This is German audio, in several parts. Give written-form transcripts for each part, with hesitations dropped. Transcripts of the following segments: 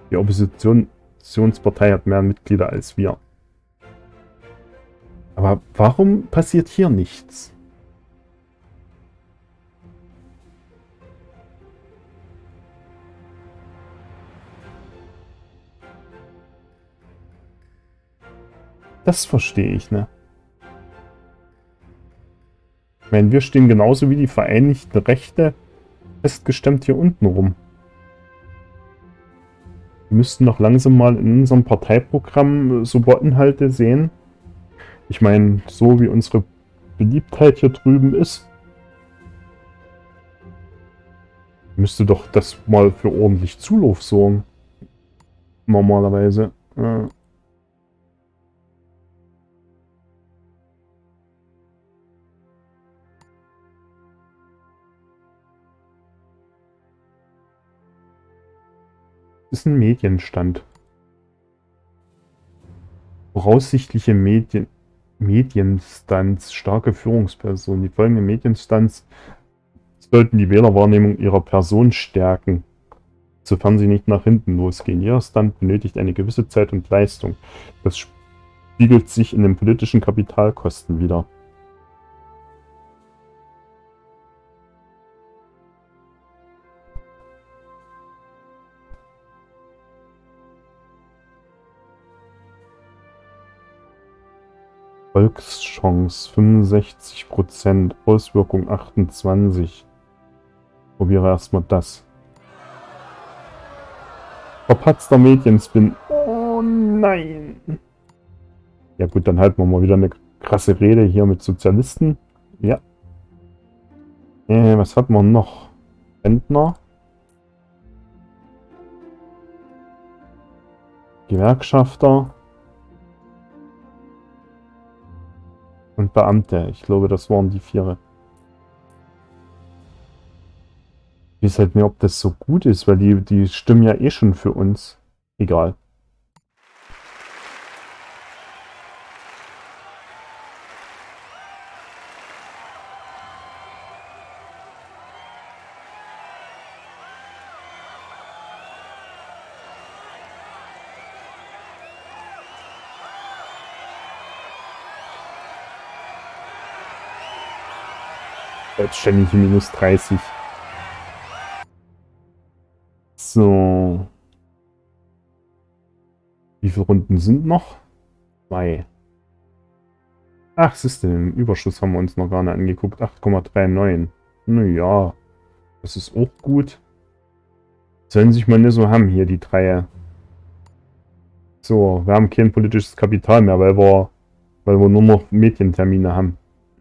Die Oppositionspartei hat mehr Mitglieder als wir. Aber warum passiert hier nichts? Das verstehe ich, ne? Ich meine, wir stehen genauso wie die Vereinigten Rechte festgestemmt hier unten rum. Wir müssten doch langsam mal in unserem Parteiprogramm so Inhalte sehen. Ich meine, so wie unsere Beliebtheit hier drüben ist, müsste doch das mal für ordentlich Zulauf sorgen. Normalerweise. Ist ein Medienstand. Voraussichtliche Medienstands, starke Führungsperson. Die folgenden Medienstands sollten die Wählerwahrnehmung ihrer Person stärken, sofern sie nicht nach hinten losgehen. Jeder Stand benötigt eine gewisse Zeit und Leistung. Das spiegelt sich in den politischen Kapitalkosten wider. Volkschance 65%, Auswirkung 28%. Probiere erstmal das. Verpatzter Medienspin. Oh nein. Ja gut, dann halten wir mal wieder eine krasse Rede hier mit Sozialisten. Ja. Was hat man noch? Rentner. Gewerkschafter. Und Beamte. Ich glaube, das waren die 4. Ich weiß halt nicht, ob das so gut ist, weil die stimmen ja eh schon für uns. Egal. Jetzt ständig minus 30. So. Wie viele Runden sind noch? 2. Ach, siehst du, den Überschuss haben wir uns noch gar nicht angeguckt. 8,39. Naja, das ist auch gut. Sollen sich mal nicht so haben hier, die 3. So, wir haben kein politisches Kapital mehr, weil wir nur noch Medientermine haben.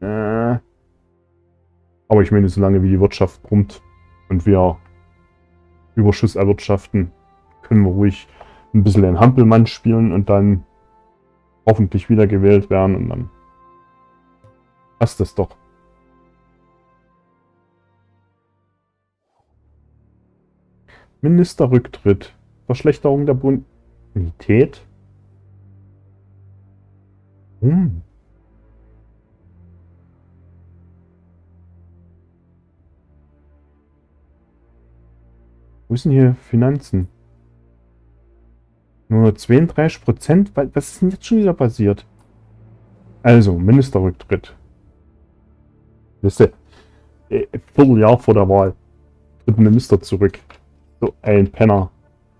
Aber ich meine, solange wie die Wirtschaft brummt und wir Überschuss erwirtschaften, können wir ruhig ein bisschen den Hampelmann spielen und dann hoffentlich wiedergewählt werden und dann passt das doch. Ministerrücktritt. Verschlechterung der Bonität. Wo ist denn hier Finanzen? Nur 32%? Was ist denn jetzt schon wieder passiert? Also, Ministerrücktritt. Das ist Vierteljahr vor der Wahl. Tritt ein Minister zurück. So ein Penner.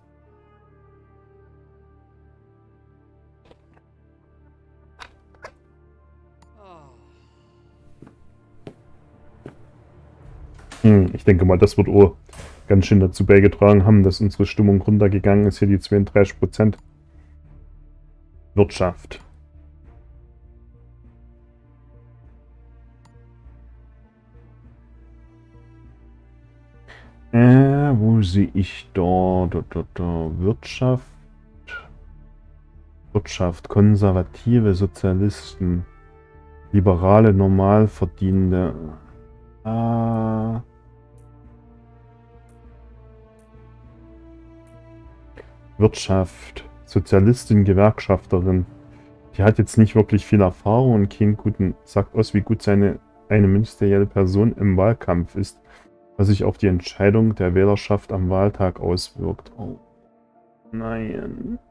Ich denke mal, das wird auch ganz schön dazu beigetragen haben, dass unsere Stimmung runtergegangen ist. Hier die 32%. Wirtschaft. Wo sehe ich da? Wirtschaft. Wirtschaft. Konservative Sozialisten. Liberale Normalverdienende. Wirtschaft. Sozialistin, Gewerkschafterin. Die hat jetzt nicht wirklich viel Erfahrung und keinen guten, sagt aus, wie gut eine ministerielle Person im Wahlkampf ist, was sich auf die Entscheidung der Wählerschaft am Wahltag auswirkt. Oh. Nein.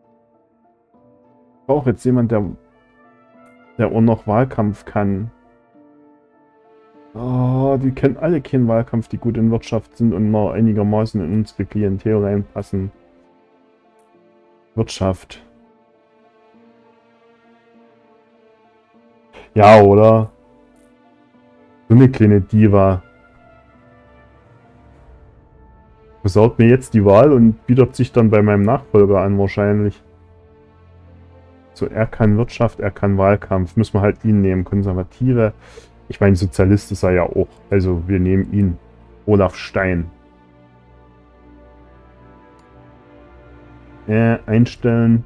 Ich brauche jetzt jemand, der auch noch Wahlkampf kann. Oh, die kennen alle keinen Wahlkampf, die gut in Wirtschaft sind und noch einigermaßen in unsere Klientel reinpassen. Wirtschaft. Ja, oder? So eine kleine Diva. Versaut mir jetzt die Wahl und bietet sich dann bei meinem Nachfolger an, wahrscheinlich. So, er kann Wirtschaft, er kann Wahlkampf. Müssen wir halt ihn nehmen. Konservative. Ich meine, Sozialist ist er ja auch. Also, wir nehmen ihn. Olaf Stein. Einstellen.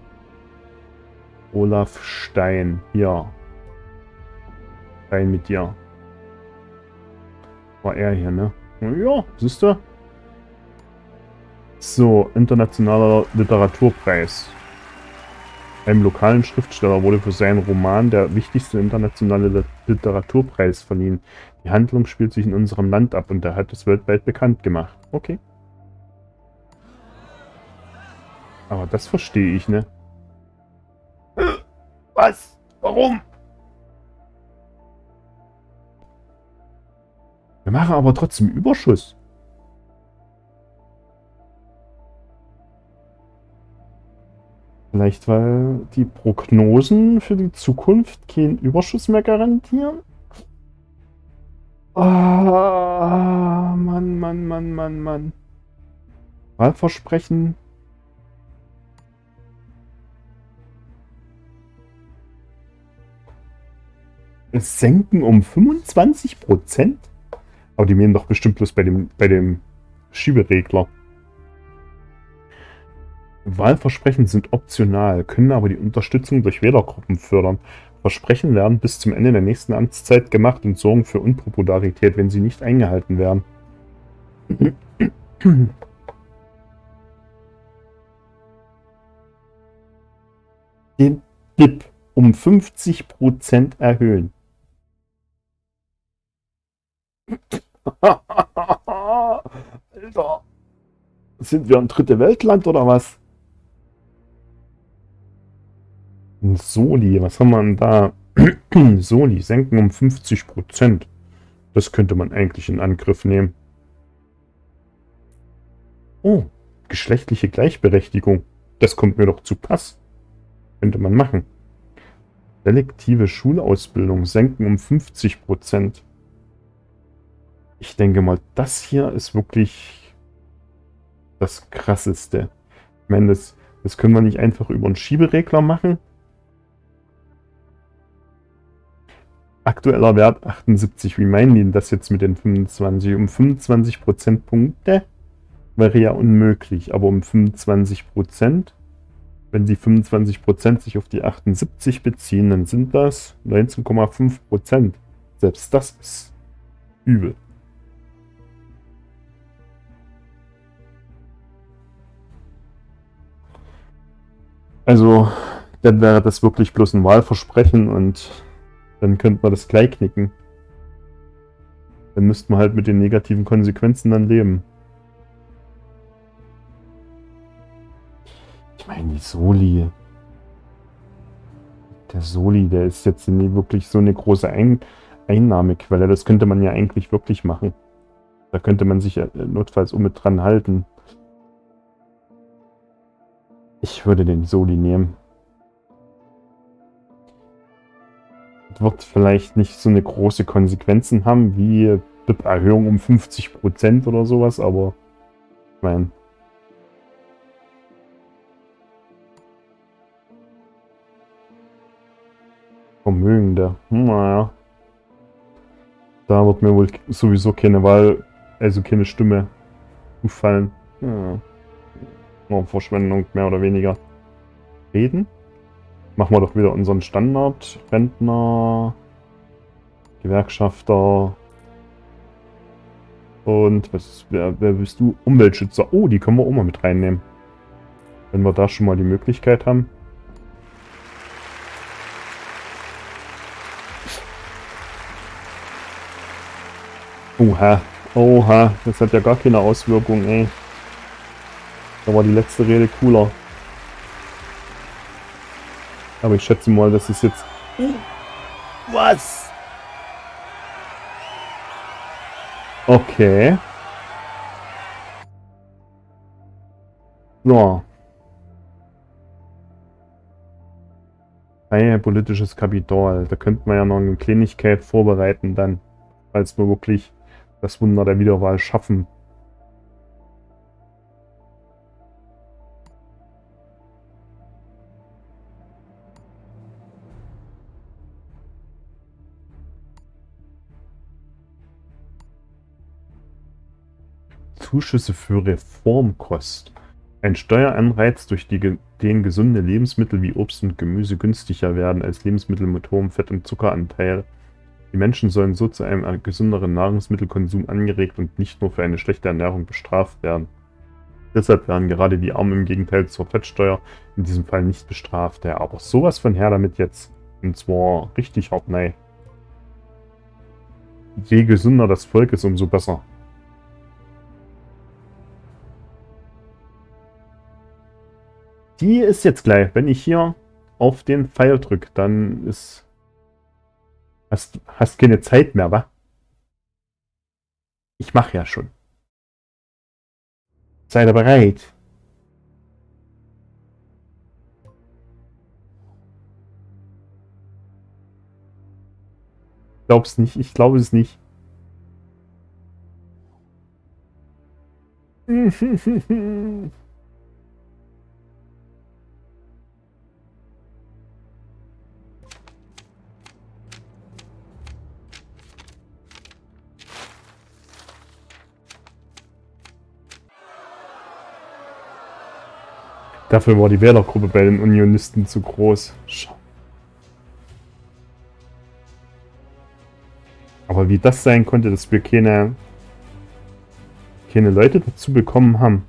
Olaf Stein. Ja. Rein mit dir. War er hier, ne? Ja, siehst du? So, internationaler Literaturpreis. Einem lokalen Schriftsteller wurde für seinen Roman der wichtigste internationale Literaturpreis verliehen. Die Handlung spielt sich in unserem Land ab und er hat es weltweit bekannt gemacht. Okay. Aber das verstehe ich, ne? Was? Warum? Wir machen aber trotzdem Überschuss. Vielleicht, weil die Prognosen für die Zukunft keinen Überschuss mehr garantieren? Ah, Mann, Mann, Mann, Mann, Mann. Wahlversprechen. Es senken um 25%? Aber die meinen doch bestimmt bloß bei dem Schieberegler. Wahlversprechen sind optional, können aber die Unterstützung durch Wählergruppen fördern. Versprechen werden bis zum Ende der nächsten Amtszeit gemacht und sorgen für Unpopularität, wenn sie nicht eingehalten werden. Den DIP um 50% erhöhen. Alter. Sind wir ein dritte Weltland oder was? Soli, was haben wir denn da? Soli, senken um 50%. Das könnte man eigentlich in Angriff nehmen. Oh, geschlechtliche Gleichberechtigung. Das kommt mir doch zu Pass. Könnte man machen. Selektive Schulausbildung senken um 50%. Ich denke mal, das hier ist wirklich das Krasseste. Ich meine, das können wir nicht einfach über einen Schieberegler machen. Aktueller Wert 78. Wie meinen die das jetzt mit den 25? Um 25 Prozentpunkte wäre ja unmöglich, aber um 25%, wenn die 25% sich auf die 78 beziehen, dann sind das 19,5%. Selbst das ist übel. Also, dann wäre das wirklich bloß ein Wahlversprechen und dann könnte man das gleich knicken. Dann müsste man halt mit den negativen Konsequenzen dann leben. Ich meine, die Soli. Der Soli, der ist jetzt nie wirklich so eine große Einnahmequelle. Das könnte man ja eigentlich wirklich machen. Da könnte man sich ja notfalls mit dran halten. Ich würde den Soli nehmen. Wird vielleicht nicht so eine große Konsequenzen haben wie BIP-Erhöhung um 50% oder sowas, aber ich meine. Vermögende. Naja. Da wird mir wohl sowieso keine Wahl, also keine Stimme zufallen. Ja. Nur Verschwendung, mehr oder weniger. Reden? Machen wir doch wieder unseren Standard. Rentner, Gewerkschafter und wer bist du? Umweltschützer. Oh, die können wir auch mal mit reinnehmen. Wenn wir da schon mal die Möglichkeit haben. Oha, oha, das hat ja gar keine Auswirkung, ey. Da war die letzte Rede cooler. Aber ich schätze mal, das ist jetzt... Was? Okay. So. Freie politisches Kapital. Da könnten wir ja noch eine Kleinigkeit vorbereiten dann. Falls wir wirklich das Wunder der Wiederwahl schaffen. Zuschüsse für Reformkost. Ein Steueranreiz, durch den gesunde Lebensmittel wie Obst und Gemüse günstiger werden als Lebensmittel mit hohem Fett- und Zuckeranteil. Die Menschen sollen so zu einem gesünderen Nahrungsmittelkonsum angeregt und nicht nur für eine schlechte Ernährung bestraft werden. Deshalb werden gerade die Armen im Gegenteil zur Fettsteuer in diesem Fall nicht bestraft. Ja, aber sowas von her damit jetzt. Und zwar richtig hart, nein. Je gesünder das Volk ist, umso besser. Die ist jetzt gleich. Wenn ich hier auf den Pfeil drücke, dann ist... Hast keine Zeit mehr, wa? Ich mache ja schon. Seid ihr bereit? Glaub's nicht. Ich glaube es nicht. Dafür war die Wählergruppe bei den Unionisten zu groß. Aber wie das sein konnte, dass wir keine Leute dazu bekommen haben.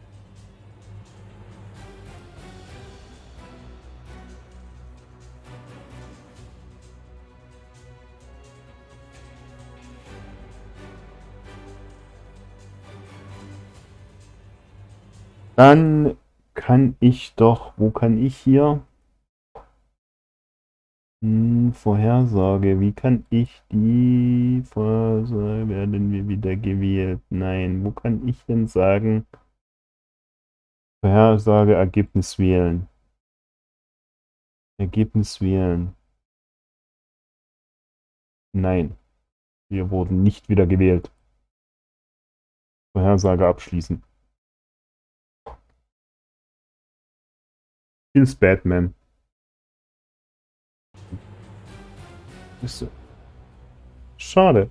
Dann kann ich doch, wo kann ich hier? Vorhersage, wie kann ich die Vorhersage, werden wir wieder gewählt? Nein, wo kann ich denn sagen? Vorhersage, Ergebnis wählen. Ergebnis wählen. Nein, wir wurden nicht wieder gewählt. Vorhersage abschließen. Kills Batman. Ist schade.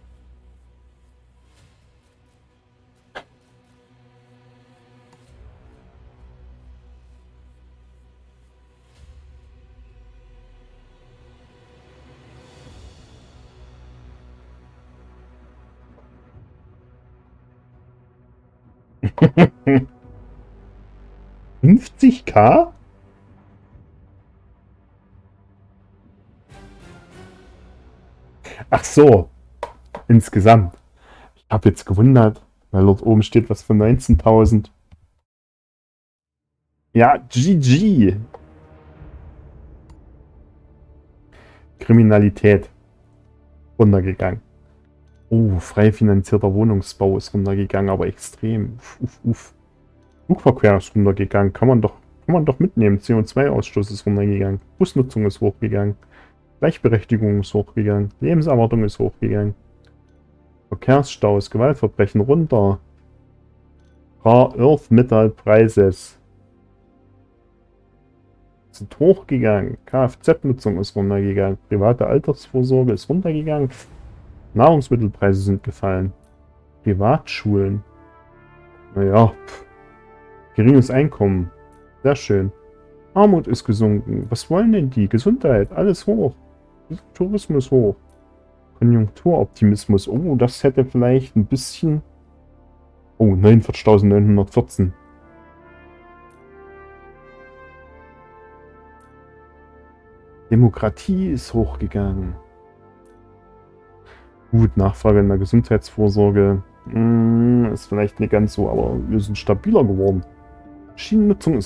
$50.000? Ach so, insgesamt. Ich habe jetzt gewundert, weil dort oben steht was von 19.000. Ja, GG. Kriminalität. Runtergegangen. Oh, frei finanzierter Wohnungsbau ist runtergegangen, aber extrem. Flugverkehr ist runtergegangen. Kann man doch mitnehmen. CO2-Ausstoß ist runtergegangen. Busnutzung ist hochgegangen. Gleichberechtigung ist hochgegangen. Lebenserwartung ist hochgegangen. Verkehrsstaus, Gewaltverbrechen runter. Rare Earth Metal Preises sind hochgegangen. Kfz-Nutzung ist runtergegangen. Private Altersvorsorge ist runtergegangen. Nahrungsmittelpreise sind gefallen. Privatschulen. Naja. Geringes Einkommen. Sehr schön. Armut ist gesunken. Was wollen denn die? Gesundheit. Alles hoch. Tourismus hoch. Konjunkturoptimismus. Oh, das hätte vielleicht ein bisschen... Oh, 49.914. Demokratie ist hochgegangen. Gut, Nachfrage in der Gesundheitsvorsorge ist vielleicht nicht ganz so, aber wir sind stabiler geworden. Schienennutzung ist